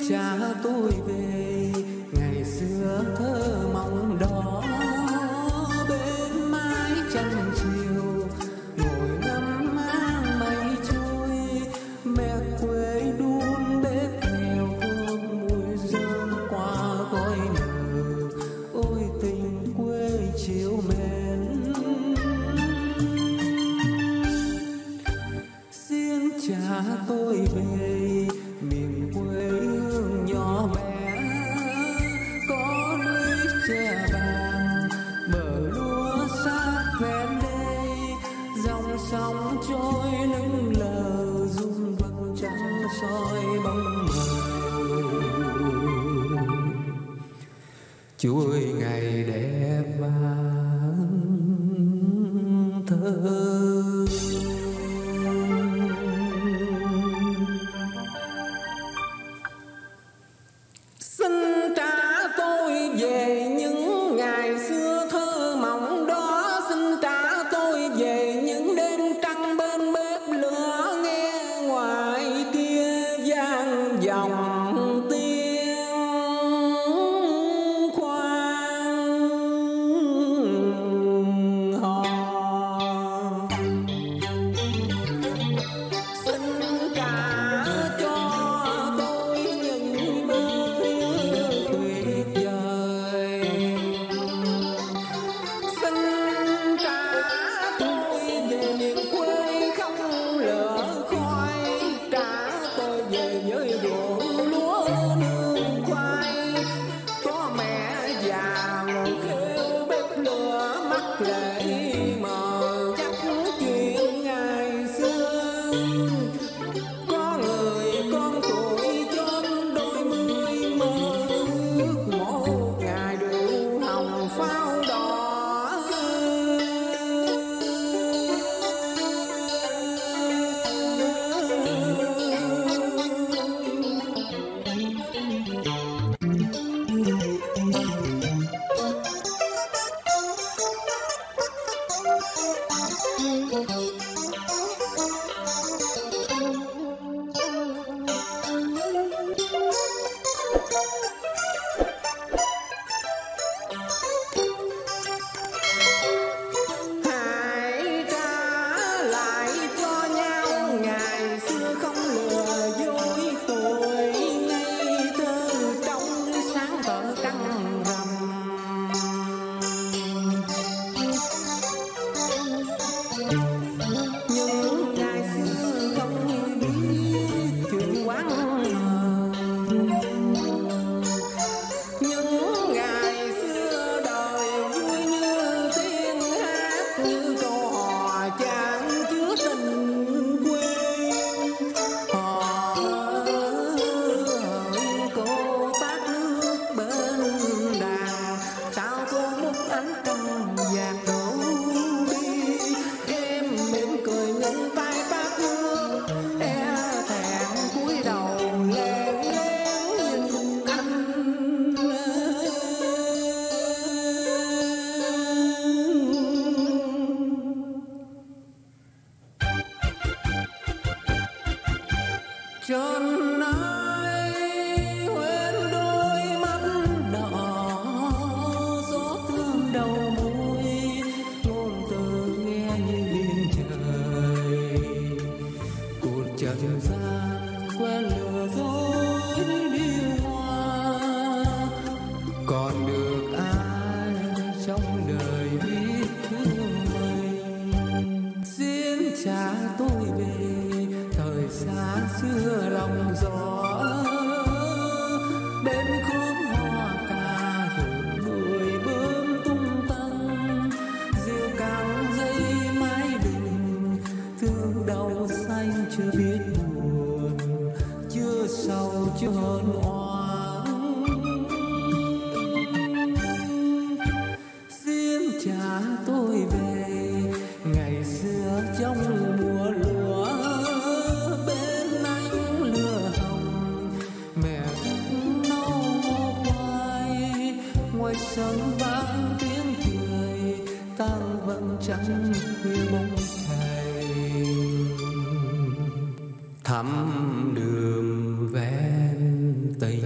cha tôi về ngày xưa thơ mộng đó, bên mái tranh chiều ngồi ngắm áng mây trôi, mẹ quê đun bếp nghèo thơm mùi rơm qua gói nở. Ôi tình quê chiều mến, xin cha tôi về miền quê hương nhỏ bé, có núi tre vàng bờ lúa sát ven đê, dòng sông trôi lững lờ rung vầng trăng soi bóng mờ. Chuối ngày đẹp vàng thơ. Tròn ai quên đôi mắt đỏ, gió thương đầu môi, ngôn từ nghe như biên trời. Cuộc trần gian quen lừa dối đi hoa, còn được ai trong đời biết thương mình. Xin trả tôi về thời xa xưa lòng gió, bên khóm hoa cà hương người bướm tung tăng, rêu cao dây mái đình thương đau xanh chưa biết buồn, chưa sầu chưa hờn oán. Xin trả tôi về ngày xưa trong mùa lúa, bên ánh lửa hồng mẹ thức nấu khoai, ngoài sân vang tiếng cười tang vẫn trắng khuya bóng thầy. Thăm đường ven tình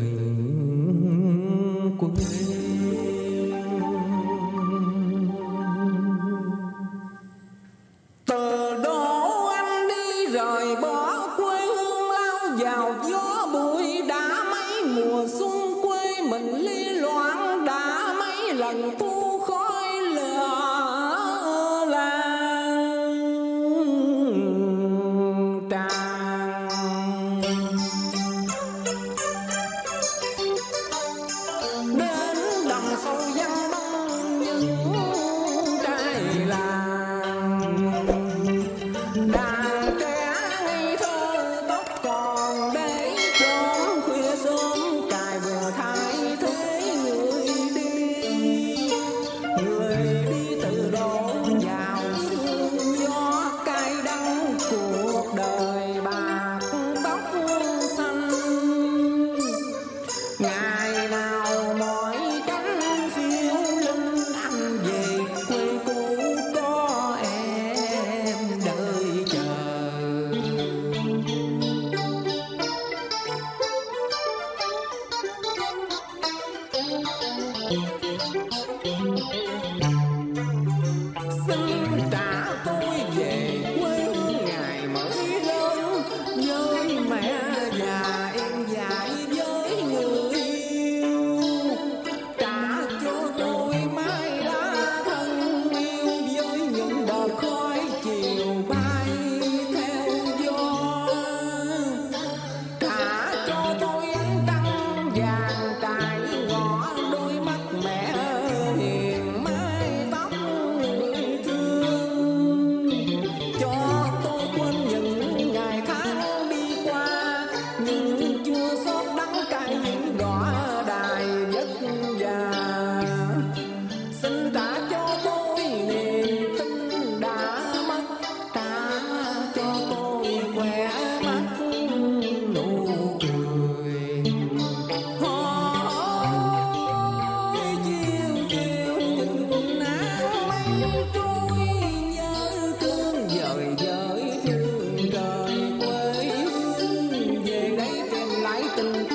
tình